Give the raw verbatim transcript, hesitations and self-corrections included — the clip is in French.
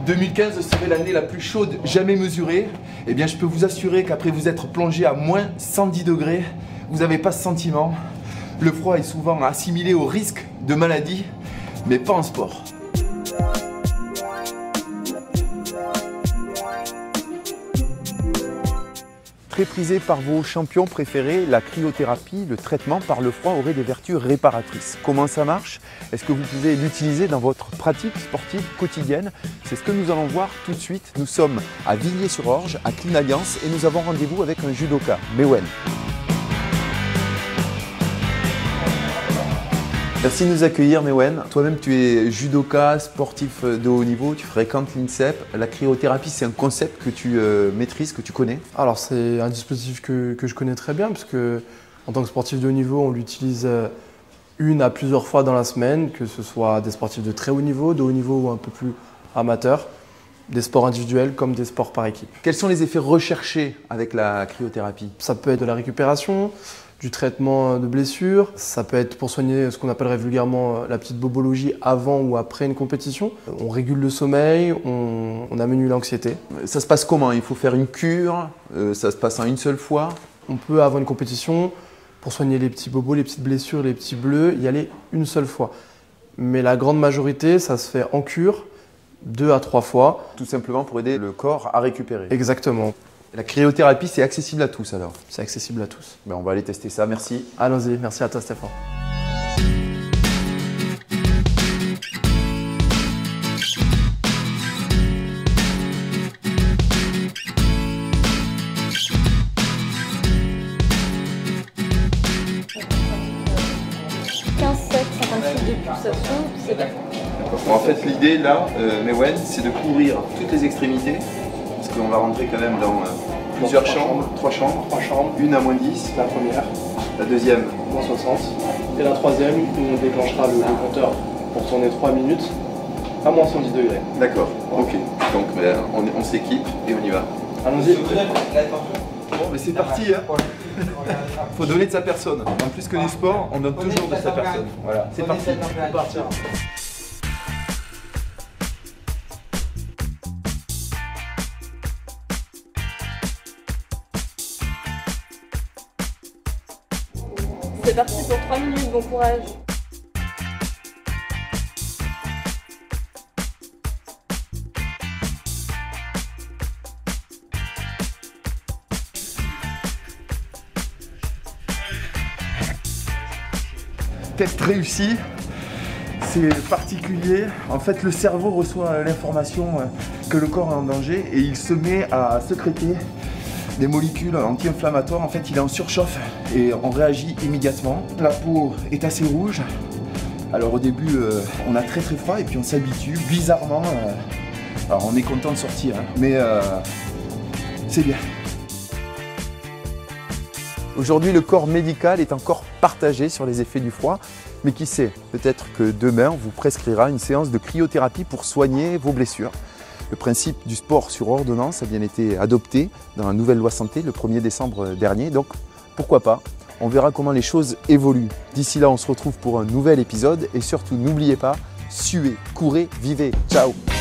deux mille quinze serait l'année la plus chaude jamais mesurée. Eh bien, je peux vous assurer qu'après vous être plongé à moins cent dix degrés, vous n'avez pas ce sentiment. Le froid est souvent assimilé au risque de maladie, mais pas en sport. Très prisé par vos champions préférés, la cryothérapie, le traitement par le froid aurait des vertus réparatrices. Comment ça marche? Est-ce que vous pouvez l'utiliser dans votre pratique sportive quotidienne? C'est ce que nous allons voir tout de suite. Nous sommes à Villiers-sur-Orge, à Clean Alliance, et nous avons rendez-vous avec un judoka, Mewen. Merci de nous accueillir, Mewen. Toi-même, tu es judoka, sportif de haut niveau, tu fréquentes l'INSEP. La cryothérapie, c'est un concept que tu euh, maîtrises, que tu connais? Alors, c'est un dispositif que, que je connais très bien, parce que en tant que sportif de haut niveau, on l'utilise une à plusieurs fois dans la semaine, que ce soit des sportifs de très haut niveau, de haut niveau ou un peu plus amateurs, des sports individuels comme des sports par équipe. Quels sont les effets recherchés avec la cryothérapie? Ça peut être de la récupération, du traitement de blessures, ça peut être pour soigner ce qu'on appellerait vulgairement la petite bobologie avant ou après une compétition. On régule le sommeil, on, on amenuise l'anxiété. Ça se passe comment? Il faut faire une cure? euh, Ça se passe en une seule fois? On peut, avant une compétition, pour soigner les petits bobos, les petites blessures, les petits bleus, y aller une seule fois. Mais la grande majorité, ça se fait en cure, deux à trois fois. Tout simplement pour aider le corps à récupérer. Exactement. La cryothérapie, c'est accessible à tous alors? C'est accessible à tous. Ben, on va aller tester ça, merci. Allons-y, merci à toi Stéphane. quinze sept cinquante-six de pulsation, c'est bien. Bon, en fait, l'idée là, euh, Mewen, c'est de couvrir toutes les extrémités. Parce qu'on va rentrer quand même dans euh, plusieurs trois chambres, chambres. trois chambres, Trois chambres. une à moins dix, La première, la deuxième, moins soixante. Et la troisième, où on déclenchera le, le compteur pour tourner trois minutes à moins cent dix degrés. d'accord, ok. Donc ben, on, on s'équipe et on y va. Allons-y. Bon, mais c'est parti, hein. Faut donner de sa personne. En plus que les sports, on donne toujours de sa personne. Voilà, c'est parti. On peut partir. C'est parti pour trois minutes, bon courage. Test réussi, c'est particulier. En fait, le cerveau reçoit l'information que le corps est en danger et il se met à sécréter des molécules anti-inflammatoires. En fait, il est en surchauffe et on réagit immédiatement. La peau est assez rouge. Alors au début, euh, on a très très froid et puis on s'habitue bizarrement. Euh, alors on est content de sortir, hein, mais euh, c'est bien. Aujourd'hui, le corps médical est encore partagé sur les effets du froid, mais qui sait, peut-être que demain, on vous prescrira une séance de cryothérapie pour soigner vos blessures. Le principe du sport sur ordonnance a bien été adopté dans la nouvelle loi santé le premier décembre dernier, donc pourquoi pas? On verra comment les choses évoluent. D'ici là, on se retrouve pour un nouvel épisode et surtout, n'oubliez pas, suez, courez, vivez. Ciao!